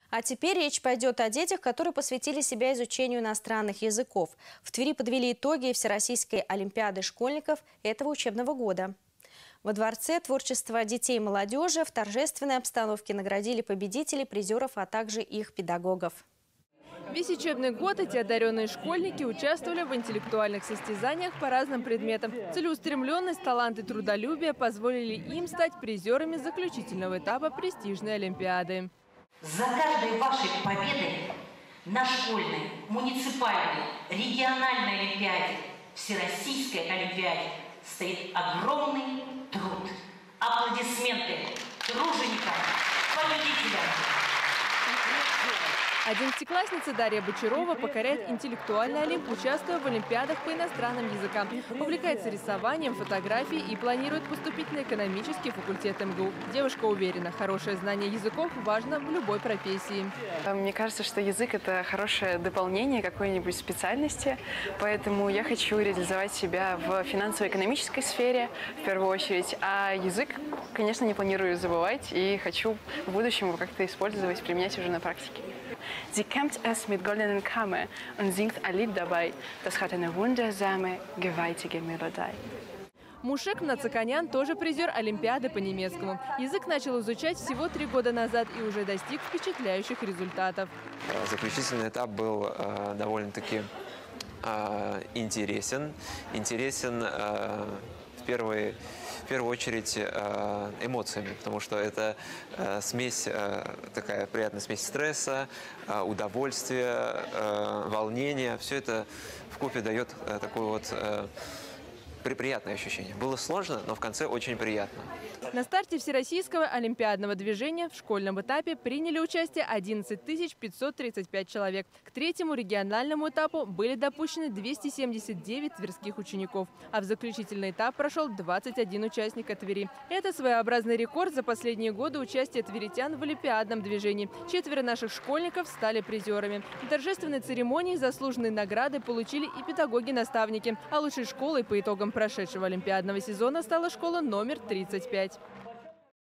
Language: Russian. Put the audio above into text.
А теперь речь пойдет о детях, которые посвятили себя изучению иностранных языков. В Твери подвели итоги Всероссийской олимпиады школьников этого учебного года. Во Дворце творчества детей и молодежи в торжественной обстановке наградили победителей, призеров, а также их педагогов. Весь учебный год эти одаренные школьники участвовали в интеллектуальных состязаниях по разным предметам. Целеустремленность, талант и трудолюбие позволили им стать призерами заключительного этапа престижной олимпиады. За каждой вашей победой на школьной, муниципальной, региональной олимпиаде, всероссийской олимпиаде стоит огромный труд. Аплодисменты труженикам, победителям! Одиннадцатиклассница Дарья Бочарова покоряет интеллектуальный олимп, участвуя в олимпиадах по иностранным языкам. Увлекается рисованием, фотографией и планирует поступить на экономический факультет МГУ. Девушка уверена, хорошее знание языков важно в любой профессии. Мне кажется, что язык – это хорошее дополнение какой-нибудь специальности, поэтому я хочу реализовать себя в финансово-экономической сфере в первую очередь, а язык, конечно, не планирую забывать и хочу в будущем его как-то использовать, применять уже на практике. Sie kämpft es mit goldenen Kamme und singt ein Lied dabei. Das hat eine wundersame, gewaltige Melodie. Мушек Нацаканян тоже призер Олимпиады по немецкому. Язык начал изучать всего 3 года назад и уже достиг впечатляющих результатов. Заключительный этап был довольно-таки интересен. Интересен в первую очередь эмоциями, потому что это смесь, такая приятная смесь стресса, удовольствия, волнения. Все это вкупе дает такое вот приятное ощущение. Было сложно, но в конце очень приятно. На старте Всероссийского олимпиадного движения в школьном этапе приняли участие 11 535 человек. К третьему региональному этапу были допущены 279 тверских учеников. А в заключительный этап прошел 21 участник от Твери. Это своеобразный рекорд за последние годы участия тверитян в олимпиадном движении. 4 наших школьников стали призерами. На торжественной церемонии заслуженные награды получили и педагоги-наставники. А лучшей школой по итогам прошедшего олимпиадного сезона стала школа номер 35.